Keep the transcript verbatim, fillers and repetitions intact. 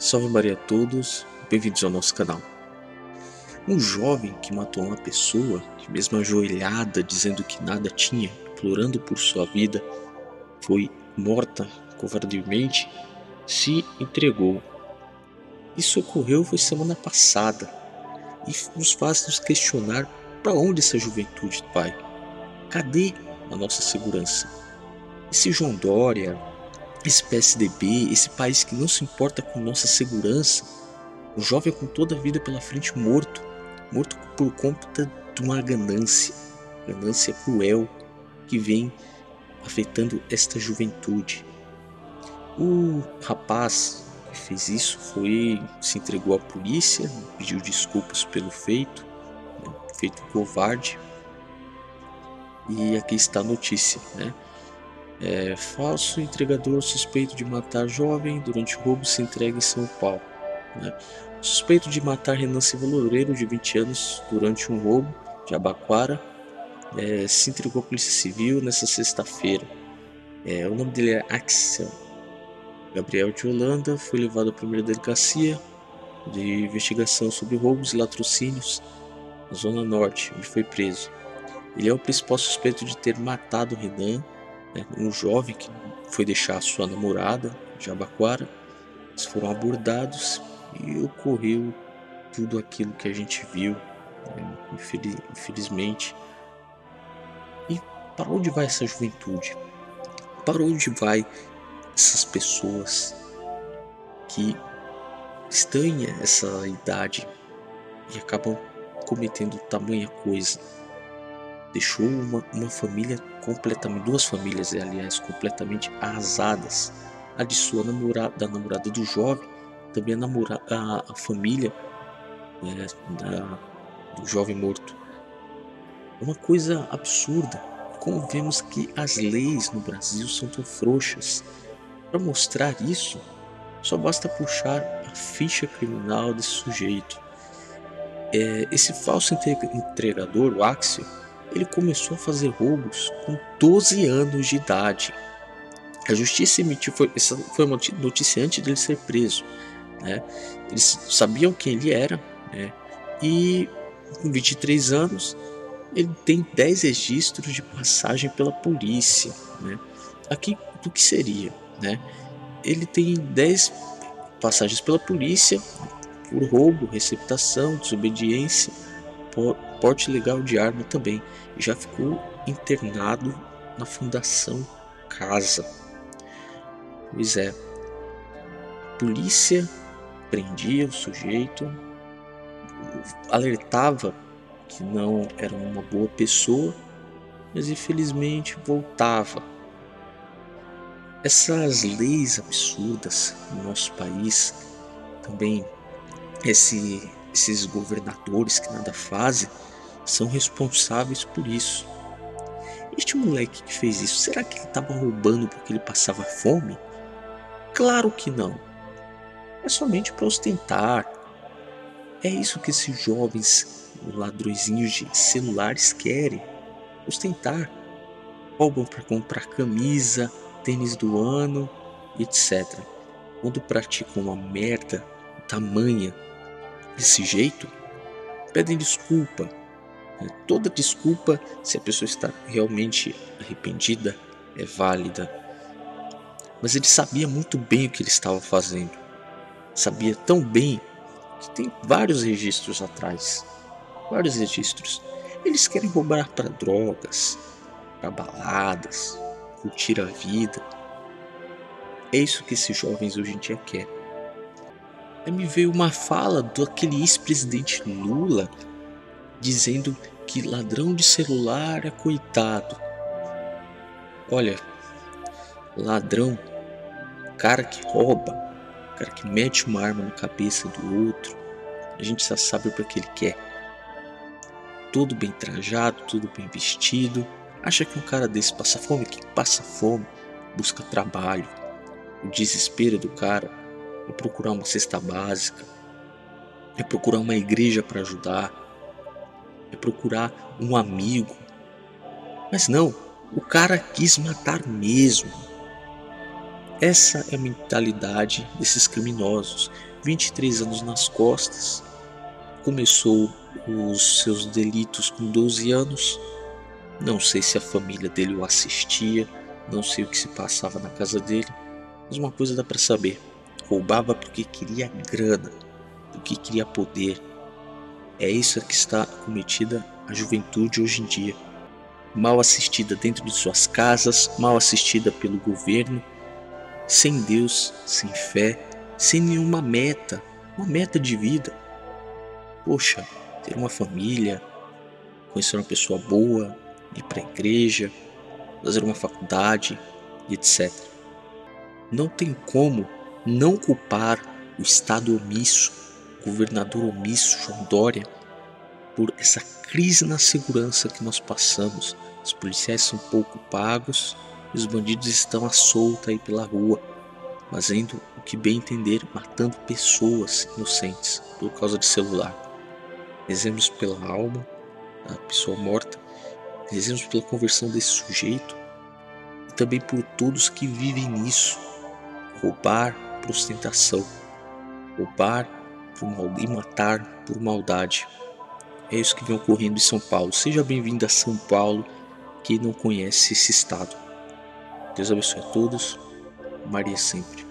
Salve Maria a todos, bem-vindos ao nosso canal. Um jovem que matou uma pessoa, que mesmo ajoelhada, dizendo que nada tinha, implorando por sua vida, foi morta covardemente, se entregou. Isso ocorreu foi semana passada e nos faz nos questionar para onde essa juventude vai. Cadê a nossa segurança? Esse João Dória, esse P S D B, esse país que não se importa com nossa segurança, um jovem com toda a vida pela frente morto, morto por conta de uma ganância, ganância cruel que vem afetando esta juventude. O rapaz que fez isso foi, se entregou à polícia, pediu desculpas pelo feito, né, feito covarde. E aqui está a notícia, né? É, falso entregador suspeito de matar jovem durante roubo se entrega em São Paulo. Né? Suspeito de matar Renan Silva Loureiro, de vinte anos, durante um roubo de Abaquara, é, se entregou à Polícia Civil nesta sexta-feira. É, o nome dele é Axel Gabriel de Holanda, foi levado à primeira delegacia de investigação sobre roubos e latrocínios na Zona Norte, onde foi preso. Ele é o principal suspeito de ter matado Renan, né, um jovem que foi deixar sua namorada de Abaquara. Eles foram abordados e ocorreu tudo aquilo que a gente viu, né, infeliz, infelizmente. E para onde vai essa juventude? Para onde vai essas pessoas que estranham essa idade e acabam cometendo tamanha coisa? Deixou uma, uma família completamente, duas famílias aliás, completamente arrasadas. A de sua namorada, da namorada do jovem, também a, namora, a, a família, né, da, do jovem morto. Uma coisa absurda, como vemos que as leis no Brasil são tão frouxas. Para mostrar isso, só basta puxar a ficha criminal desse sujeito. É, esse falso entregador, o Axel, ele começou a fazer roubos com doze anos de idade. A justiça emitiu, foi, essa foi uma notícia antes dele ser preso, né? Eles sabiam quem ele era, né? E com vinte e três anos ele tem dez registros de passagem pela polícia, né? Aqui do que seria, né? Ele tem dez passagens pela polícia por roubo, receptação, desobediência, porte ilegal de arma também. Já ficou internado na Fundação Casa. Pois é, a polícia prendia o sujeito, alertava que não era uma boa pessoa, mas infelizmente voltava. Essas leis absurdas no nosso país, também esse, esses governadores que nada fazem, são responsáveis por isso. Este moleque que fez isso, será que ele estava roubando porque ele passava fome? Claro que não. É somente para ostentar. É isso que esses jovens ladrõezinhos de celulares querem. Ostentar. Roubam para comprar camisa, tênis do ano, etcétera. Quando praticam uma merda tamanha desse jeito, pedem desculpa. Toda desculpa, se a pessoa está realmente arrependida, é válida. Mas ele sabia muito bem o que ele estava fazendo. Sabia tão bem que tem vários registros atrás. Vários registros. Eles querem roubar para drogas, para baladas, curtir a vida. É isso que esses jovens hoje em dia querem. Aí me veio uma fala daquele ex-presidente Lula dizendo que ladrão de celular é coitado. Olha, ladrão, cara que rouba, cara que mete uma arma na cabeça do outro, a gente já sabe para que ele quer. Todo bem trajado, tudo bem vestido. Acha que um cara desse passa fome? Quem passa fome busca trabalho. O desespero do cara é procurar uma cesta básica, é procurar uma igreja para ajudar, é procurar um amigo. Mas não, o cara quis matar mesmo. Essa é a mentalidade desses criminosos. vinte e três anos nas costas, começou os seus delitos com doze anos. Não sei se a família dele o assistia, não sei o que se passava na casa dele, mas uma coisa dá para saber: roubava porque queria grana, porque queria poder. É isso que está cometida a juventude hoje em dia, mal assistida dentro de suas casas, mal assistida pelo governo, sem Deus, sem fé, sem nenhuma meta, uma meta de vida. Poxa, ter uma família, conhecer uma pessoa boa, ir para a igreja, fazer uma faculdade, etcétera. Não tem como não culpar o Estado omisso, o governador omisso, João Dória, por essa crise na segurança que nós passamos. Os policiais são pouco pagos e os bandidos estão à solta aí pela rua, fazendo o que bem entender, matando pessoas inocentes por causa de celular. Rezemos pela alma da pessoa morta, rezemos pela conversão desse sujeito e também por todos que vivem nisso. Roubar por ostentação, roubar por mal e matar por maldade. É isso que vem ocorrendo em São Paulo. Seja bem-vindo a São Paulo, que não conhece esse estado. Deus abençoe a todos. Maria sempre.